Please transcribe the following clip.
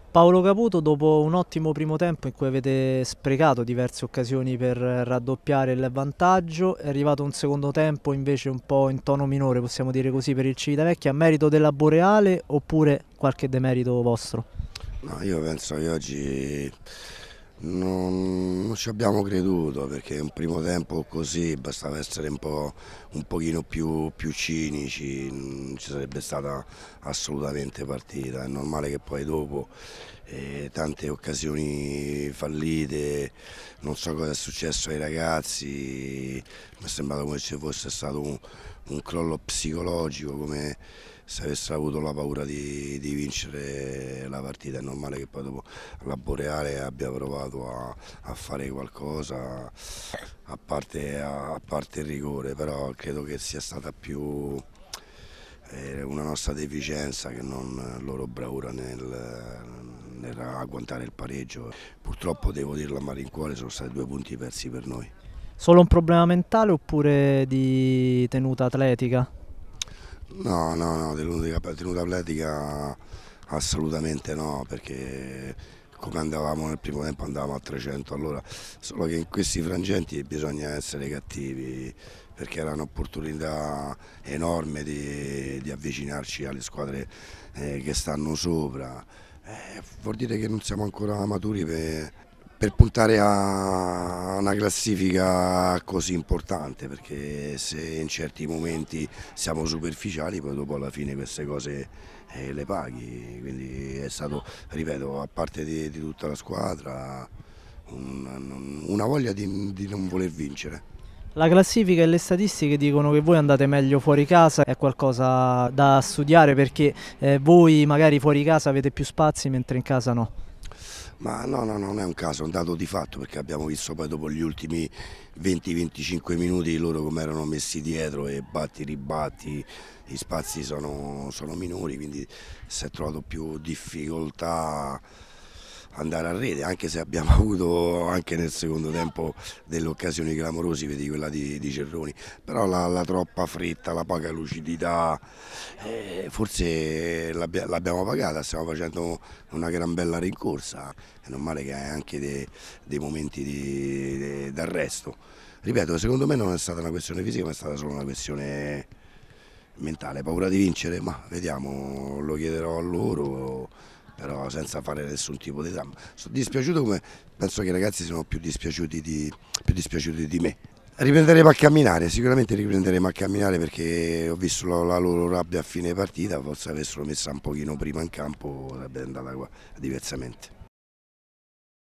Paolo Caputo, dopo un ottimo primo tempo in cui avete sprecato diverse occasioni per raddoppiare il vantaggio, è arrivato un secondo tempo invece un po' in tono minore, possiamo dire così, per il Civitavecchia, a merito della Boreale oppure qualche demerito vostro? No, io penso che oggi non ci abbiamo creduto perché un primo tempo così bastava essere un pochino più cinici, non ci sarebbe stata assolutamente partita. È normale che poi dopo tante occasioni fallite, non so cosa è successo ai ragazzi, mi è sembrato come se fosse stato un crollo psicologico, come se avessero avuto la paura di vincere la partita. È normale che poi dopo la Boreale abbia provato a fare qualcosa, a parte il rigore, però credo che sia stata più una nostra deficienza che non loro bravura nel agguantare il pareggio. Purtroppo devo dirlo a malincuore, sono stati 2 punti persi per noi. Solo un problema mentale oppure di tenuta atletica? No, tenuta atletica assolutamente no, perché come andavamo nel primo tempo andavamo a 300 all'ora, solo che in questi frangenti bisogna essere cattivi, perché era un'opportunità enorme di avvicinarci alle squadre che stanno sopra. Vuol dire che non siamo ancora maturi per puntare a una classifica così importante, perché se in certi momenti siamo superficiali poi dopo alla fine queste cose le paghi, quindi è stato, ripeto, a parte di tutta la squadra, una voglia di non voler vincere. La classifica e le statistiche dicono che voi andate meglio fuori casa, è qualcosa da studiare perché voi magari fuori casa avete più spazi mentre in casa no. Ma no, non è un caso, è un dato di fatto, perché abbiamo visto poi dopo gli ultimi 20-25 minuti loro come erano messi dietro e batti, ribatti, gli spazi sono minori, quindi si è trovato più difficoltà andare a rete, anche se abbiamo avuto anche nel secondo tempo delle occasioni clamorose, vedi quella di Cerroni, però la troppa fretta, la poca lucidità, forse l'abbiamo pagata, stiamo facendo una gran bella rincorsa, è normale che hai anche dei momenti d'arresto. Ripeto, secondo me non è stata una questione fisica, ma è stata solo una questione mentale, paura di vincere, ma vediamo, lo chiederò a loro, però senza fare nessun tipo di dramma. Sono dispiaciuto, come penso che i ragazzi siano più dispiaciuti di me. Riprenderemo a camminare, sicuramente riprenderemo a camminare, perché ho visto la loro rabbia a fine partita, forse avessero messa un pochino prima in campo sarebbe andata diversamente.